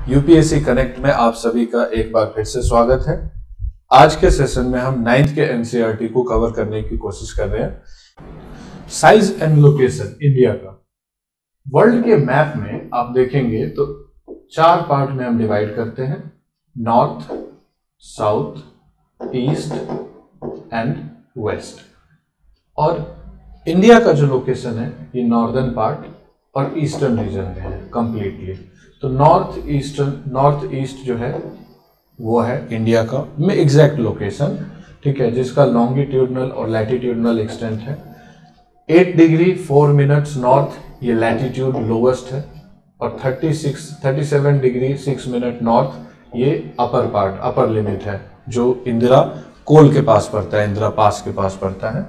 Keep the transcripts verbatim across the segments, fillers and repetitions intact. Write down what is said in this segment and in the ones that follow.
UPSC connect में आप सभी का एक बार फिर से स्वागत है। आज के सेशन में हम नाइन्थ के एनसीईआरटी को कवर करने की कोशिश कर रहे हैं। साइज एंड लोकेशन इंडिया का वर्ल्ड के मैप में आप देखेंगे तो चार पार्ट में हम डिवाइड करते हैं, north, south, east and west. और इंडिया का जो लोकेशन है ये नॉर्दर्न पार्ट और ईस्टर्न रीजन में है कंप्लीटली। तो नॉर्थ ईस्टर्न नॉर्थ ईस्ट जो है वो है इंडिया का में एग्जैक्ट लोकेशन, ठीक है, जिसका लॉन्गिट्यूडनल और लैटिट्यूडनल एक्सटेंट है। Eight degree four minutes north ये लैटिट्यूड लोवेस्ट है और thirty six thirty seven degree six minute north ये अपर पार्ट अपर लिमिट है, जो इंदिरा कोल के पास पड़ता है, इंदिरा पास के पास पड़ता है।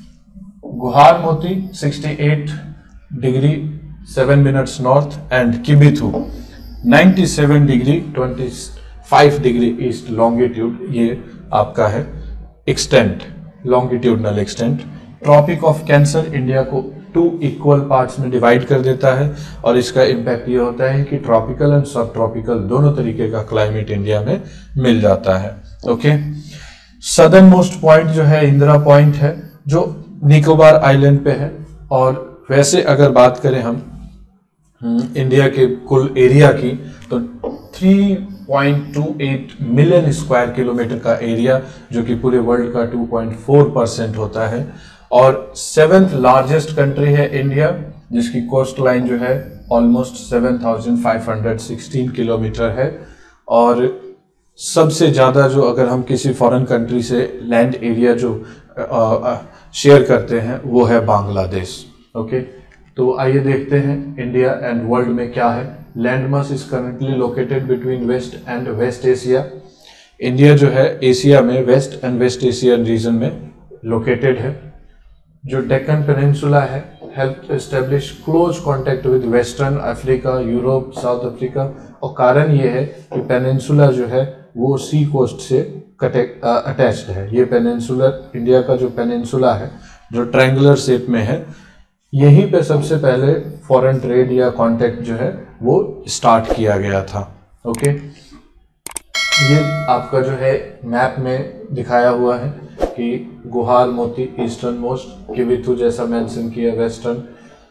Guhar Moti sixty eight degree seven minutes north and Kibithu ninety seven degree twenty five degree east longitude ये आपका है extent, longitudinal extent. Tropic of Cancer India को टू इक्वल पार्ट्स में डिवाइड कर देता है और इसका इम्पैक्ट ये होता है कि ट्रॉपिकल एंड सब ट्रॉपिकल दोनों तरीके का क्लाइमेट इंडिया में मिल जाता है। ओके, सदर्न मोस्ट पॉइंट जो है इंदिरा पॉइंट है जो निकोबार आइलैंड पे है। और वैसे अगर बात करें हम इंडिया के कुल एरिया की तो three point two eight million square kilometre का एरिया जो कि पूरे वर्ल्ड का टू पॉइंट फोर परसेंट होता है। और सेवेंथ लार्जेस्ट कंट्री है इंडिया, जिसकी कोस्ट लाइन जो है almost seven thousand five hundred sixteen kilometre है। और सबसे ज़्यादा जो अगर हम किसी फॉरेन कंट्री से लैंड एरिया जो शेयर करते हैं वो है बांग्लादेश। ओके, तो आइए देखते हैं इंडिया एंड वर्ल्ड में क्या है। Land mass is currently located between west and west Asia. India जो है एशिया में west and west Asian region में लोकेटेड है। जो डेक्कन पेनिनसुला है help establish close contact with western Africa, Europe, South Africa. और कारण ये है कि पेनिनसुला जो है वो सी कोस्ट से अटैच्ड है। ये पेनिनसुलर इंडिया का जो पेनिनसुला है जो ट्रायंगुलर शेप में है, यहीं पे सबसे पहले फॉरेन ट्रेड या कांटेक्ट जो है वो स्टार्ट किया गया था। ओके, ये आपका जो है मैप में दिखाया हुआ है कि गुहार मोती ईस्टर्न मोस्ट, किबिथु जैसा मेंशन किया western.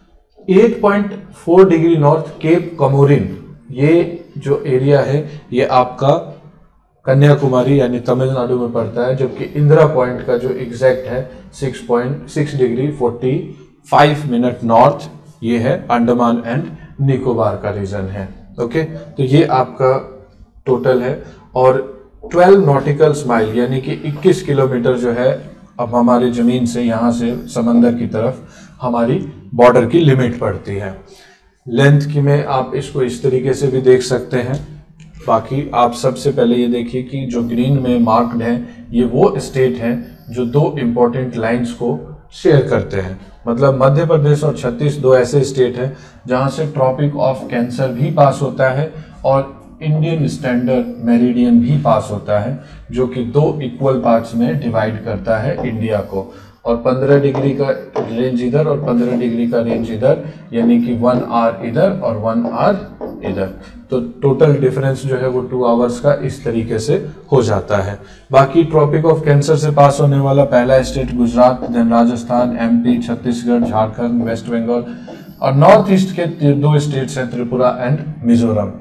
Eight point four degree north Cape Comorin ये जो एरिया है ये आपका कन्याकुमारी यानी तमिलनाडु में पड़ता है, जबकि इंदिरा पॉइंट का जो एग्जैक्ट है six point six degree forty five minute north ये है अंडमान एंड निकोबार का रीजन है। ओके, तो ये आपका टोटल है। और ट्वेल्व नॉटिकल माइल यानी कि इक्कीस किलोमीटर जो है अब हमारी जमीन से यहाँ से समंदर की तरफ हमारी बॉर्डर की लिमिट पड़ती है। लेंथ की में आप इसको इस तरीके से भी देख सकते हैं। बाकी आप सबसे पहले ये देखिए कि जो ग्रीन में मार्क्ड है ये वो स्टेट हैं जो दो इंपॉर्टेंट लाइंस को शेयर करते हैं। मतलब मध्य प्रदेश और छत्तीस दो ऐसे स्टेट हैं जहां से ट्रॉपिक ऑफ कैंसर भी पास होता है और इंडियन स्टैंडर्ड मेरिडियन भी पास होता है, जो कि दो इक्वल पार्ट्स में डिवाइड करता है इंडिया को। और पंद्रह डिग्री का रेंज इधर और पंद्रह डिग्री का रेंज इधर, यानी कि वन आवर इधर और वन आवर इधर। तो टोटल डिफरेंस जो है वो टू आवर्स का इस तरीके से हो जाता है। बाकी ट्रॉपिक ऑफ कैंसर से पास होने वाला पहला state Gujarat, then Rajasthan, MP, Chhattisgarh, Jharkhand, West Bengal. और नॉर्थ ईस्ट के दो स्टेट्स हैं Tripura and Mizoram.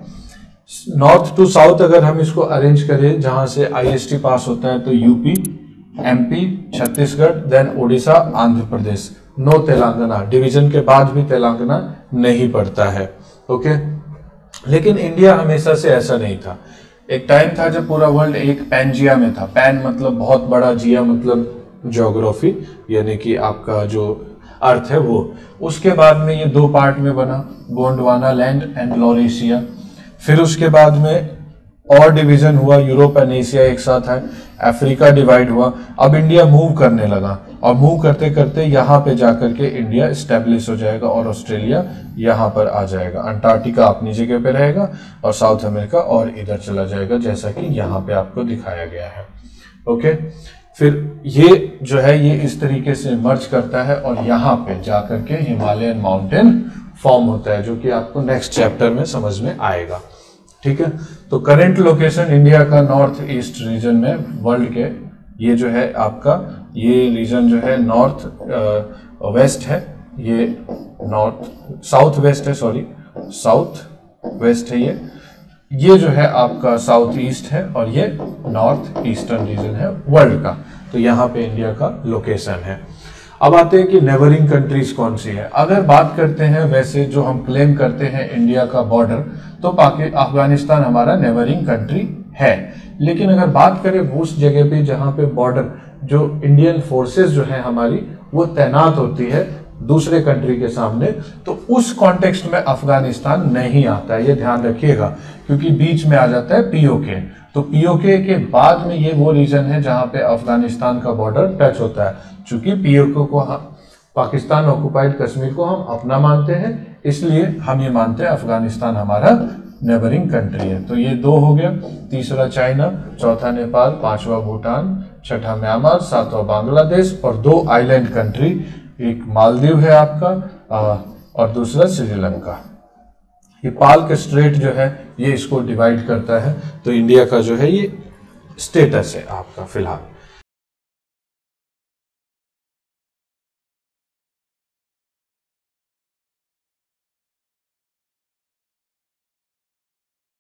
North to south अगर हम इसको अरेंज करें जहां से आईएसटी पास होता है तो UP, MP, Chhattisgarh, then Orissa, Andhra Pradesh, no Telangana. Division के बाद भी तेलंगाना नहीं पड़ता है। ओके, लेकिन इंडिया हमेशा से ऐसा नहीं था। एक टाइम था जब पूरा वर्ल्ड एक पैनजिया में था। पैन मतलब बहुत बड़ा, जिया मतलब ज्योग्राफी यानी कि आपका जो अर्थ है वो। उसके बाद में ये दो पार्ट में बना, गोंडवाना लैंड एंड लॉरेशिया। फिर उसके बाद में और डिवीजन हुआ, यूरोप एंड एशिया एक साथ है, अफ्रीका डिवाइड हुआ। अब इंडिया मूव करने लगा और मूव करते करते यहाँ पे जाकर के इंडिया स्टेब्लिश हो जाएगा और ऑस्ट्रेलिया यहाँ पर आ जाएगा। अंटार्कटिका अपनी जगह पे रहेगा और साउथ अमेरिका और इधर चला जाएगा, जैसा कि यहाँ पे आपको दिखाया गया है। ओके, फिर ये जो है ये इस तरीके से मर्ज करता है और यहाँ पे जाकर के हिमालयन माउंटेन फॉर्म होता है, जो कि आपको नेक्स्ट चैप्टर में समझ में आएगा। ठीक है। तो करेंट लोकेशन इंडिया का नॉर्थ ईस्ट रीजन में वर्ल्ड के, ये जो है आपका ये रीजन जो है नॉर्थ वेस्ट है, ये नॉर्थ साउथ वेस्ट है, सॉरी साउथ वेस्ट है, ये ये जो है आपका साउथ ईस्ट है और ये नॉर्थ ईस्टर्न रीजन है वर्ल्ड का। तो यहाँ पे इंडिया का लोकेशन है। अब आते हैं कि नेबरिंग कंट्रीज कौन सी है। अगर बात करते हैं वैसे जो हम क्लेम करते हैं इंडिया का बॉर्डर, तो पाकिस्तान अफगानिस्तान हमारा नेबरिंग कंट्री है। लेकिन अगर बात करें उस जगह पे जहाँ पे बॉर्डर जो इंडियन फोर्सेस जो है हमारी वो तैनात होती है दूसरे कंट्री के सामने, तो उस कॉन्टेक्स्ट में अफगानिस्तान नहीं आता है, ये ध्यान रखिएगा, क्योंकि बीच में आ जाता है पीओके। तो पीओके के बाद में ये वो रीजन है जहां पे अफगानिस्तान का बॉर्डर टच होता है। चूंकि पीओके को हम पाकिस्तान ऑक्युपाइड कश्मीर को हम अपना मानते हैं, इसलिए हम ये मानते हैं अफगानिस्तान हमारा नेबरिंग कंट्री है। तो ये दो हो गया, तीसरा चाइना, चौथा नेपाल, पांचवा भूटान, छठा म्यांमार, सातवां बांग्लादेश और दो आइलैंड कंट्री, एक मालदीव है आपका और दूसरा श्रीलंका। ये पाल्क स्ट्रेट जो है ये इसको डिवाइड करता है। तो इंडिया का जो है ये स्टेटस है आपका फिलहाल।